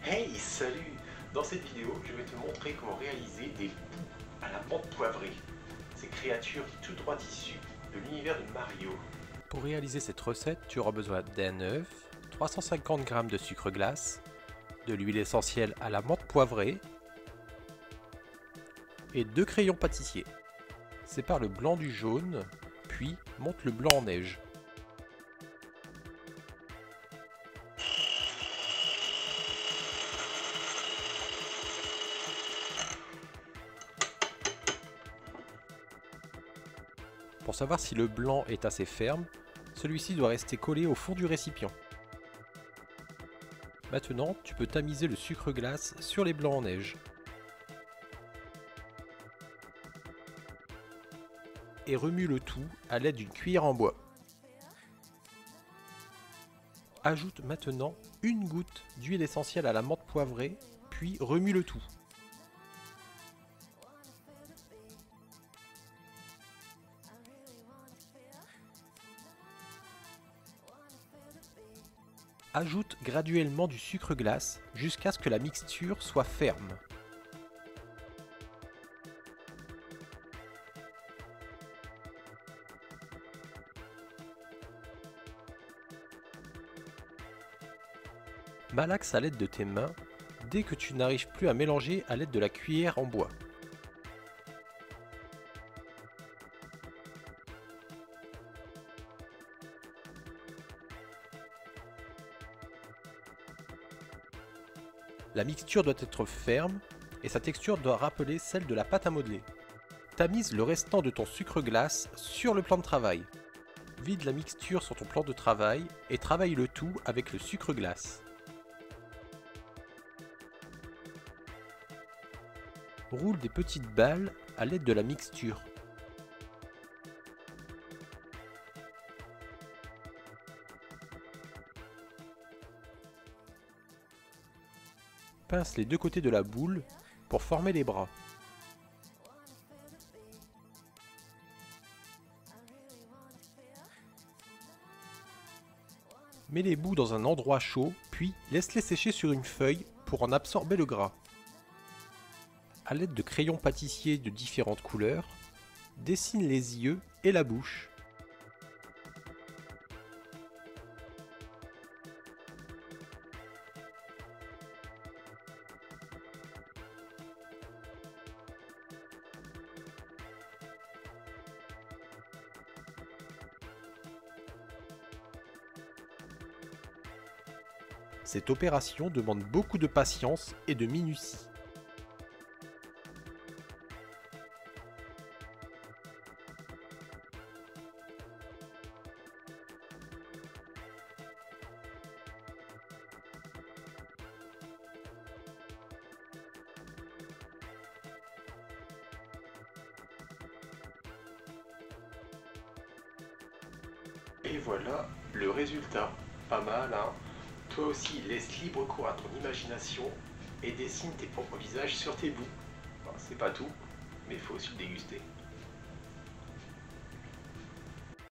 Hey, salut! Dans cette vidéo, je vais te montrer comment réaliser des bouts à la menthe poivrée. Ces créatures tout droit issues de l'univers de Mario. Pour réaliser cette recette, tu auras besoin d'un œuf, 350 g de sucre glace, de l'huile essentielle à la menthe poivrée et 2 crayons pâtissiers. Sépare le blanc du jaune, puis monte le blanc en neige. Pour savoir si le blanc est assez ferme, celui-ci doit rester collé au fond du récipient. Maintenant, tu peux tamiser le sucre glace sur les blancs en neige. Et remue le tout à l'aide d'une cuillère en bois. Ajoute maintenant une goutte d'huile essentielle à la menthe poivrée, puis remue le tout. Ajoute graduellement du sucre glace jusqu'à ce que la mixture soit ferme. Malaxe à l'aide de tes mains dès que tu n'arrives plus à mélanger à l'aide de la cuillère en bois. La mixture doit être ferme et sa texture doit rappeler celle de la pâte à modeler. Tamise le restant de ton sucre glace sur le plan de travail. Vide la mixture sur ton plan de travail et travaille le tout avec le sucre glace. Roule des petites balles à l'aide de la mixture. Pince les deux côtés de la boule pour former les bras. Mets les bouts dans un endroit chaud, puis laisse-les sécher sur une feuille pour en absorber le gras. À l'aide de crayons pâtissiers de différentes couleurs, dessine les yeux et la bouche. Cette opération demande beaucoup de patience et de minutie. Et voilà le résultat. Pas mal, hein? Toi aussi, laisse libre cours à ton imagination et dessine tes propres visages sur tes bouts. Enfin, c'est pas tout, mais il faut aussi le déguster.